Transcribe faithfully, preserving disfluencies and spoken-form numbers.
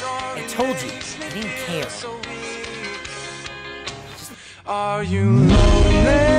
I told you, I didn't care. Are you lonely?